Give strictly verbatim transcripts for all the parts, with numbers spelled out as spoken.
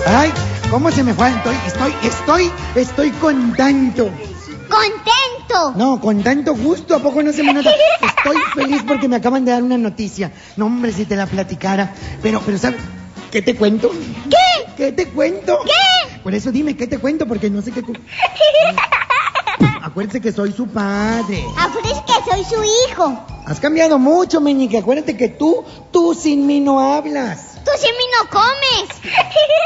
Ay, ¿cómo se me fue? Estoy, estoy, estoy, estoy contento. ¡Contento! No, con tanto gusto, ¿a poco no se me nota? Estoy feliz porque me acaban de dar una noticia. No, hombre, si te la platicara. Pero, pero, ¿sabes qué te cuento? ¿Qué? ¿Qué te cuento? ¿Qué? Por eso dime, ¿qué te cuento? Porque no sé qué... Acuérdate que soy su padre. Acuérdate que soy su hijo. Has cambiado mucho, meñique. Acuérdate que tú, tú sin mí no hablas. Tú sin mí no comes.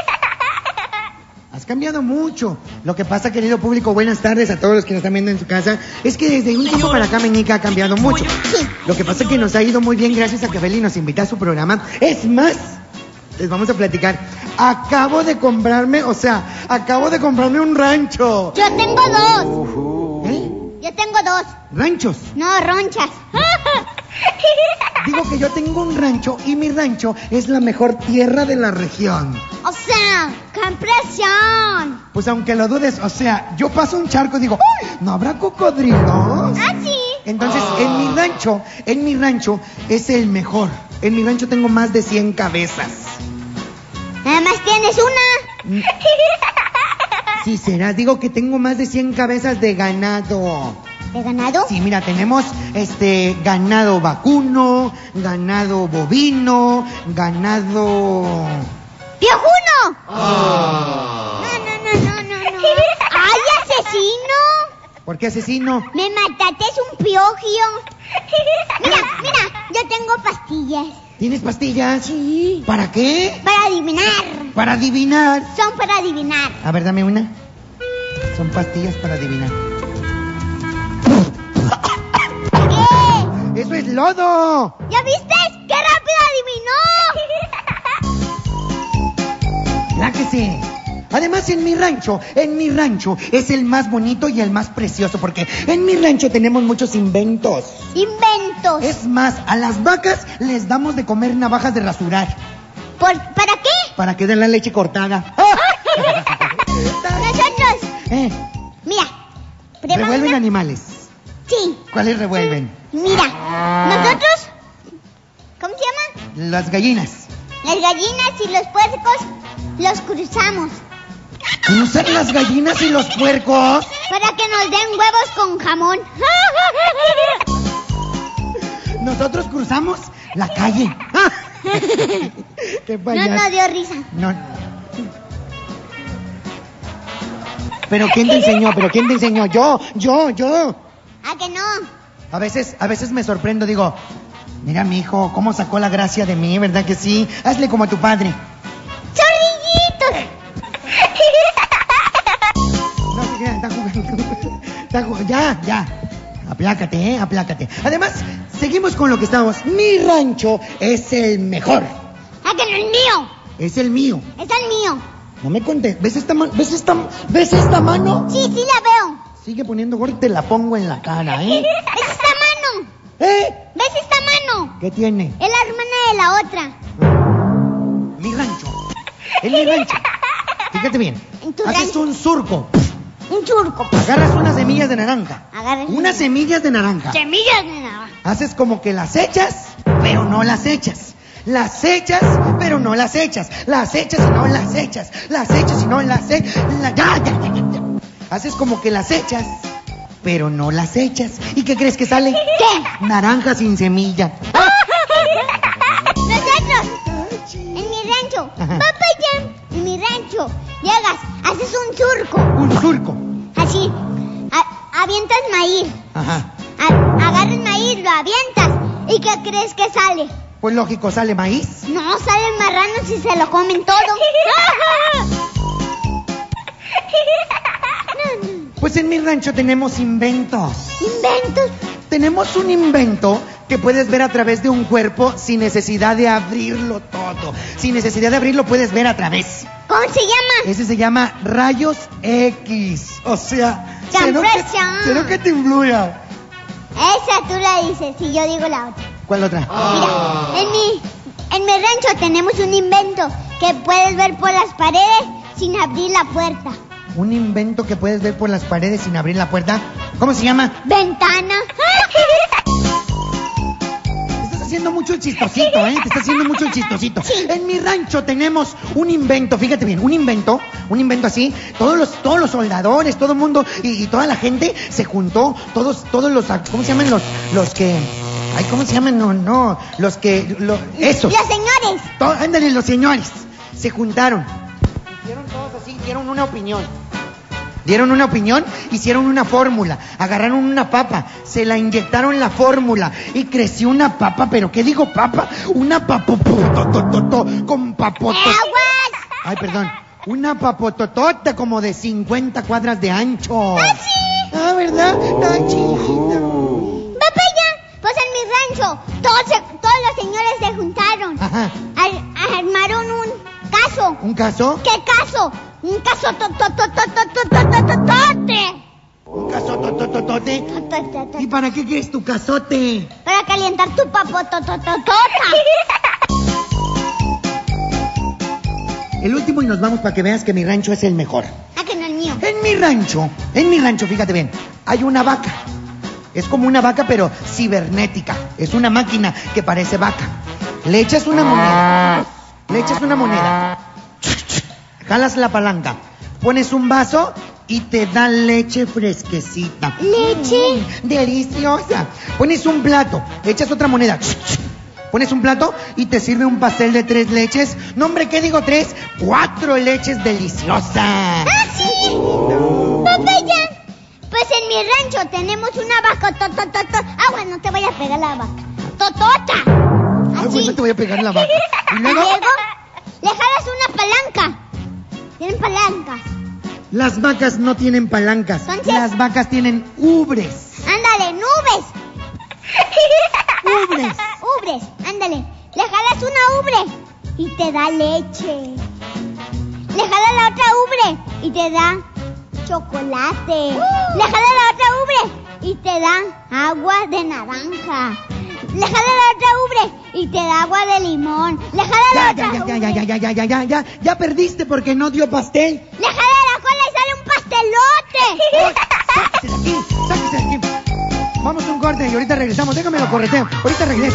Has cambiado mucho. Lo que pasa, querido público, buenas tardes a todos los que nos están viendo en su casa, es que desde un tiempo para acá Meñica ha cambiado mucho. Lo que pasa es que nos ha ido muy bien gracias a que Feli nos invita a su programa. Es más, les vamos a platicar. Acabo de comprarme, o sea, acabo de comprarme un rancho. Yo tengo dos. ¿Eh? Yo tengo dos. ¿Ranchos? No, ronchas. Digo que yo tengo un rancho y mi rancho es la mejor tierra de la región. O sea, ¡qué impresión! Pues aunque lo dudes, o sea, yo paso un charco y digo, ¡uy! ¿No habrá cocodrilos? ¿Ah, sí? Entonces, en mi rancho, en mi rancho es el mejor. En mi rancho tengo más de cien cabezas. Nada más tienes una. Sí, será. Digo que tengo más de cien cabezas de ganado. ¿De ganado? Sí, mira, tenemos este ganado vacuno, ganado bovino, ganado... ¡Piojuno! Oh. No, no, no, no, no, no. ¡Ay, asesino! ¿Por qué asesino? Me mataste, es un piojio. Mira, mira, yo tengo pastillas. ¿Tienes pastillas? Sí. ¿Para qué? Para adivinar. Para adivinar. Son para adivinar. A ver, dame una. Son pastillas para adivinar. ¿Qué? ¡Eso es lodo! ¿Ya viste? ¡Qué rápido adivinó! ¿Verdad que sí? Además, en mi rancho, en mi rancho es el más bonito y el más precioso, porque en mi rancho tenemos muchos inventos. Inventos. Es más, a las vacas les damos de comer navajas de rasurar. ¿Por, ¿Para qué? Para que den la leche cortada. Nosotros. ¿Eh? Mira. prueba ¿Revuelven una. animales? Sí. ¿Cuáles revuelven? Mira. Nosotros. ¿Cómo se llaman? Las gallinas. Las gallinas y los puercos los cruzamos. ¿Cruzan las gallinas y los puercos? Para que nos den huevos con jamón. Nosotros cruzamos la calle. ¿Qué No, payaso? no dio risa. No. ¿Pero quién te enseñó? ¿Pero quién te enseñó? Yo, yo, yo. ¿A que no? A veces, a veces me sorprendo, digo, mira mi hijo, cómo sacó la gracia de mí, ¿verdad que sí? Hazle como a tu padre. ¡Chorrillitos! No se crean, está jugando. Está jugando. Ya, ya. Aplácate, ¿eh? Aplácate. Además, seguimos con lo que estamos. Mi rancho es el mejor. ¿A que no es mío? Es el mío. Es el mío. No me conté. ¿Ves esta mano? ¿Ves esta, ¿Ves esta mano? Sí, sí la veo. Sigue poniendo gordo y te la pongo en la cara, ¿eh? ¿Ves esta mano? ¿Eh? ¿Ves esta mano? ¿Qué tiene? Es la hermana de la otra. Mi rancho. En mi rancho. Fíjate bien. En tu Haces rancho. un surco. Un churco. Agarras unas semillas de naranja. Agarras Unas semillas de naranja. semillas de nada. Haces como que las echas, pero no las echas. Las echas, pero no las echas. Las echas y no las echas. Las echas y no las echas. La... Ya, ya, ya, ya, ya. Haces como que las echas, pero no las echas. ¿Y qué crees que sale? ¿Qué? Naranja sin semilla. Nosotros, en mi rancho, Ajá. papaya, en mi rancho, llegas, haces un surco, Un surco. así, a- avientas maíz, Ajá. a- agarras maíz, lo avientas, ¿y qué crees que sale? Pues lógico, sale maíz. No, salen marranos y se lo comen todo. Pues en mi rancho tenemos inventos. Inventos. Tenemos un invento que puedes ver a través de un cuerpo sin necesidad de abrirlo todo. Sin necesidad de abrirlo puedes ver a través. ¿Cómo se llama? Ese se llama rayos X. O sea, ¡Qué ¿será que, impresión! será que te influya? Esa tú la dices y yo digo la otra. ¿Cuál otra? Mira, en mi, en mi rancho tenemos un invento que puedes ver por las paredes sin abrir la puerta. Un invento que puedes ver por las paredes sin abrir la puerta. ¿Cómo se llama? Ventana. Estás haciendo mucho el chistosito, ¿eh? Te está haciendo mucho el chistosito. Sí. En mi rancho tenemos un invento, fíjate bien, un invento, un invento así. Todos los, todos los soldadores, todo el mundo y, y toda la gente se juntó. Todos, todos los, ¿cómo se llaman los, los que... Ay, ¿cómo se llaman? No, no, los que... Lo, esos. Los señores. To- ándale, los señores. Se juntaron. Hicieron todos así, dieron una opinión. Dieron una opinión, hicieron una fórmula, agarraron una papa, se la inyectaron la fórmula y creció una papa, pero ¿qué digo papa? Una papopototototó con papoto... ¡Aguas! Ay, perdón. Una papototota como de cincuenta cuadras de ancho. ¡Ah, sí! Ah, ¿verdad? Ay, chiquita. Papaya, pues en mi rancho todos, se- todos los señores se juntaron. Ajá. Ar- armaron un caso. ¿Un caso? ¿Qué caso? Un caso to- to- to- to- to- to- to- to- to- tote. ¿Un casotototote? To- to- to- to- ¿Y para qué quieres tu casote? Para calentar tu papotototota. El último y nos vamos para que veas que mi rancho es el mejor. Ah, que no el mío. En mi rancho, en mi rancho, fíjate bien, hay una vaca. Es como una vaca, pero cibernética. Es una máquina que parece vaca. Le echas una moneda. Le echas una moneda. Jalas la palanca. Pones un vaso y te da leche fresquecita. ¿Leche? Mm, deliciosa. Pones un plato. Echas otra moneda. Pones un plato y te sirve un pastel de tres leches. No, hombre, ¿qué digo tres? Cuatro leches deliciosas. ¡Ah, sí! Papaya, pues en mi rancho tenemos una vaca totototo. Ah, bueno, te voy a pegar la vaca. Totota. Ay, Así. bueno, te voy a pegar la vaca. Y Y luego, luego le jalas una palanca. Tienen palancas. las vacas no tienen palancas. Entonces- Las vacas tienen ubres. Ándale, nubes. Ubres. Ubres, ándale. Le jalas una ubre y te da leche. Le jalas la otra ubre y te da chocolate. Le jalas la otra ubre y te da agua de naranja. Le jalas la otra ubre y te da agua de limón. Le jalas la Ya, otra ya, ya, ya, ya, ubre. ya, ya, ya, ya, ya, ya perdiste porque no dio pastel. Le jalas la cola y sale un pastelote. Sáquese de aquí, sáquese de aquí. Vamos a un corte y ahorita regresamos. Déjame lo correteo. Ahorita regreso.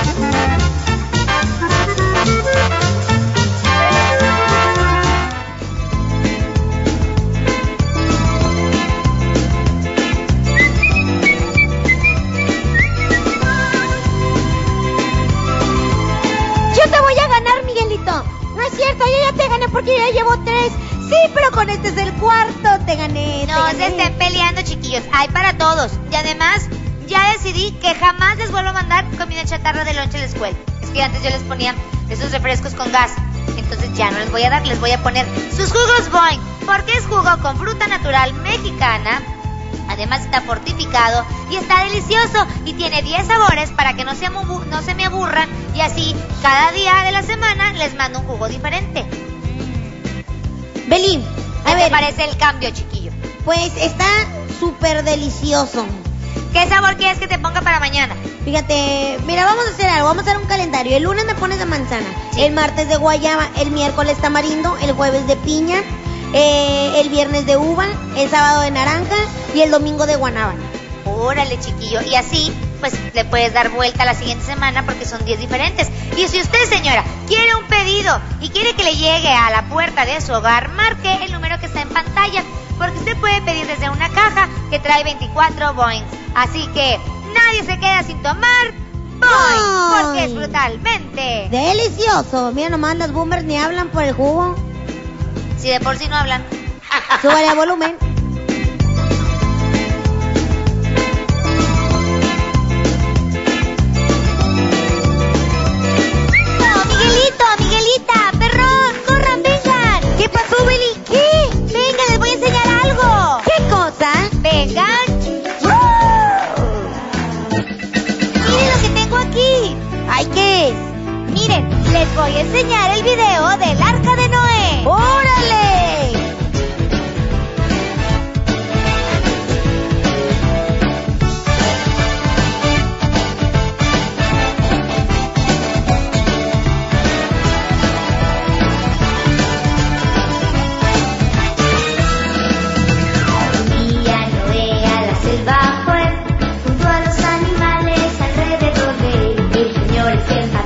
Yo te voy a ganar, Miguelito. No es cierto, yo ya te gané porque ya llevo tres. Sí, pero con este es el cuarto. Te gané. te No gané. se estén peleando, chiquillos. Hay para todos. Y además, ya decidí que jamás les vuelvo a mandar comida chatarra de lonche a la escuela. Es que antes yo les ponía esos refrescos con gas. Entonces ya no les voy a dar, les voy a poner sus jugos Boing. Porque es jugo con fruta natural mexicana. Además está fortificado y está delicioso. Y tiene diez sabores para que no se, amu- no se me aburran. Y así, cada día de la semana les mando un jugo diferente. Belín, ¿Qué a te ver, parece el cambio, chiquillo? pues está súper delicioso. ¿Qué sabor quieres que te ponga para mañana? Fíjate, mira, vamos a hacer algo, vamos a hacer un calendario. El lunes me pones de manzana, Sí. el martes de guayaba, el miércoles tamarindo, el jueves de piña, eh, el viernes de uva, el sábado de naranja y el domingo de guanábana. Órale, chiquillo. Y así, pues, le puedes dar vuelta la siguiente semana porque son diez diferentes. Y si usted, señora, quiere un pedido y quiere que le llegue a la puerta de su hogar, marque el número que está en pantalla, porque usted puede pedir desde una caja que trae veinticuatro Boings. Así que nadie se queda sin tomar Boing, Boing. porque es brutalmente. Delicioso. Mira, nomás las boomers ni hablan por el jugo. Si de por sí no hablan. Súbale a volumen. Miguelito, Miguelita, perrón, corran, vengan. ¿Qué pasó, Beli? ¿Qué? Venga, les voy a enseñar algo. ¿Qué cosa? Vengan. Miren lo que tengo aquí. Ay, ¿qué es? Miren, les voy a enseñar el video del Arca de Noé. ¡Órale! Un día Noé a la selva fue, junto a los animales alrededor de él. El Señor siempre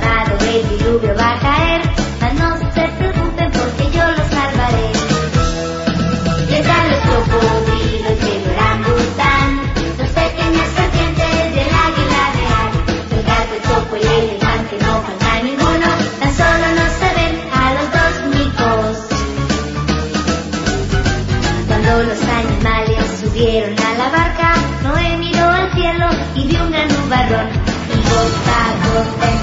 corazón y gota a gota